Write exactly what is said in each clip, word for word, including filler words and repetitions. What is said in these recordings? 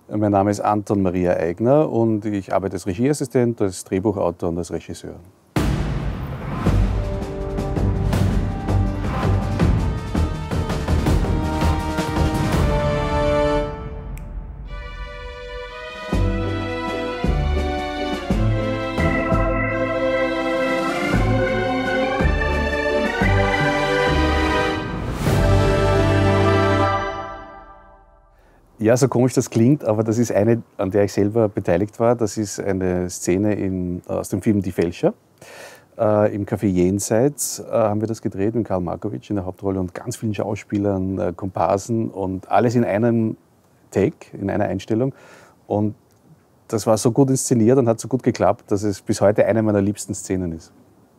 Mein Name ist Anton Maria Eigner und ich arbeite als Regieassistent, als Drehbuchautor und als Regisseur. Ja, so komisch das klingt, aber das ist eine, an der ich selber beteiligt war. Das ist eine Szene in, aus dem Film Die Fälscher. Äh, Im Café Jenseits äh, haben wir das gedreht mit Karl Markovic in der Hauptrolle und ganz vielen Schauspielern, äh, Komparsen und alles in einem Take, in einer Einstellung. Und das war so gut inszeniert und hat so gut geklappt, dass es bis heute eine meiner liebsten Szenen ist.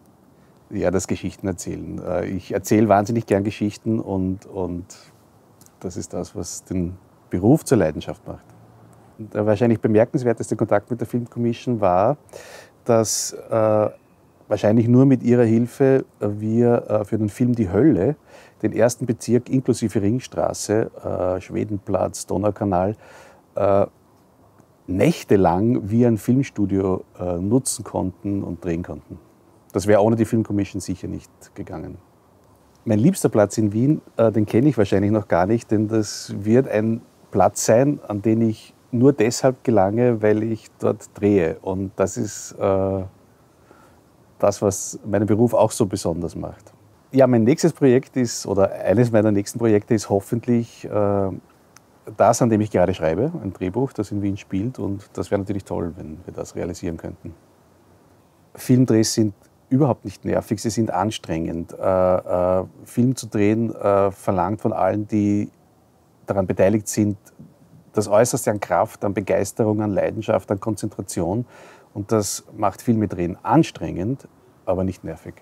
Ja, das Geschichten erzählen. Äh, ich erzähle wahnsinnig gern Geschichten und, und das ist das, was den Beruf zur Leidenschaft macht. Der wahrscheinlich bemerkenswerteste Kontakt mit der Filmcommission war, dass äh, wahrscheinlich nur mit ihrer Hilfe wir äh, für den Film Die Hölle den ersten Bezirk inklusive Ringstraße, äh, Schwedenplatz, Donaukanal, äh, nächtelang wie ein Filmstudio äh, nutzen konnten und drehen konnten. Das wäre ohne die Filmcommission sicher nicht gegangen. Mein liebster Platz in Wien, äh, den kenne ich wahrscheinlich noch gar nicht, denn das wird ein Platz sein, an den ich nur deshalb gelange, weil ich dort drehe. Und das ist äh, das, was meinen Beruf auch so besonders macht. Ja, mein nächstes Projekt ist, oder eines meiner nächsten Projekte ist hoffentlich äh, das, an dem ich gerade schreibe, ein Drehbuch, das in Wien spielt. Und das wäre natürlich toll, wenn wir das realisieren könnten. Filmdrehs sind überhaupt nicht nervig, sie sind anstrengend. Äh, äh, Film zu drehen äh, verlangt von allen, die daran beteiligt sind, das Äußerste an Kraft, an Begeisterung, an Leidenschaft, an Konzentration. Und das macht Filmedrehen anstrengend, aber nicht nervig.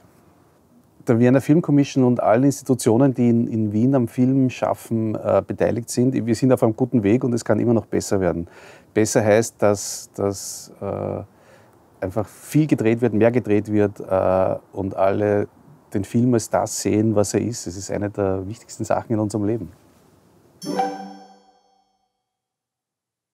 Der Wiener Filmcommission und allen Institutionen, die in, in Wien am Film schaffen, äh, beteiligt sind, wir sind auf einem guten Weg und es kann immer noch besser werden. Besser heißt, dass, dass äh, einfach viel gedreht wird, mehr gedreht wird äh, und alle den Film als das sehen, was er ist. Es ist eine der wichtigsten Sachen in unserem Leben.